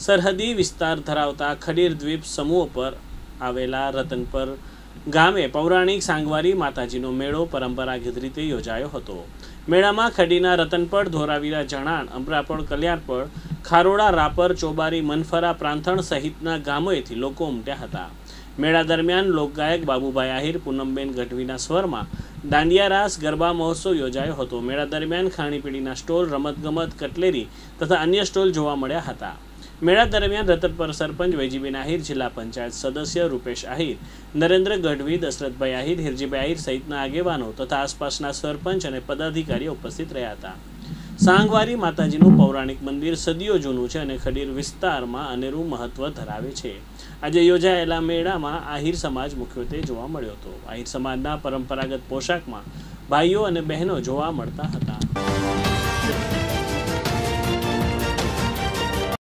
સરહદી વિસ્તાર ધરાવતા ખડીર દ્વીપ સમૂહ પર આવેલા રતનપર ગામે પૌરાણિક સાંગવારી માતાજીનો મેળો પરંપરાગત રીતે યોજાયો હતો। મેળામાં ખડીના રતનપર, ધોરાવીરા, જણાણ, અમરાપર, કલ્યાણપર, ખારોડા, રાપર, ચોબારી, મનફરા, પ્રાંથણ સહિતના ગામોએથી લોકો ઉમટ્યા હતા। મેળા દરમિયાન લોકગાયક બાબુભાઈ આહિર, પૂનમબેન ગઢવીના સ્વરમાં દાંડિયા રાસ ગરબા મહોત્સવ યોજાયો હતો। મેળા દરમિયાન ખાણીપીણીના સ્ટોલ, રમતગમત, કટલેરી તથા અન્ય સ્ટોલ જોવા મળ્યા હતા। મેળા દરમિયાન રતનપર સરપંચ વૈજીબેન આહિર, જિલ્લા પંચાયત સદસ્ય રૂપેશ આહિર, નરેન્દ્ર ગઢવી, દશરથભાઈ આહિર, હિરજીભાઈ આહિર સહિતના આગેવાનો તથા આસપાસના સરપંચ અને પદાધિકારીઓ ઉપસ્થિત રહ્યા હતા। સાંગવારી માતાજીનું પૌરાણિક મંદિર સદીઓ જૂનું છે અને ખડીર વિસ્તારમાં અનેરું મહત્વ ધરાવે છે। આજે યોજાયેલા મેળામાં આહિર સમાજ મુખ્યત્વે જોવા મળ્યો હતો। આહિર સમાજના પરંપરાગત પોશાકમાં ભાઈઓ અને બહેનો જોવા મળતા હતા।